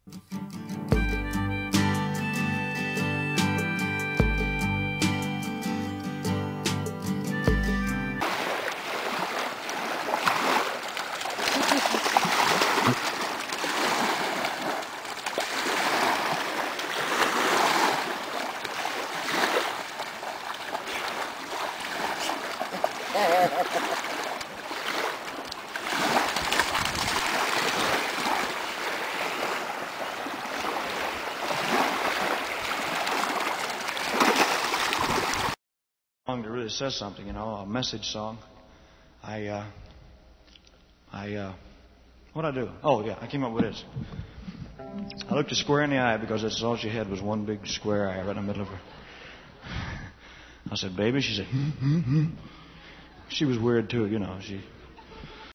Song that really says something, you know, a message song. What'd I do? Oh, yeah, I came up with this. I looked her square in the eye because that's all she had was one big square eye right in the middle of her. I said, baby, she said, She was weird too, you know. She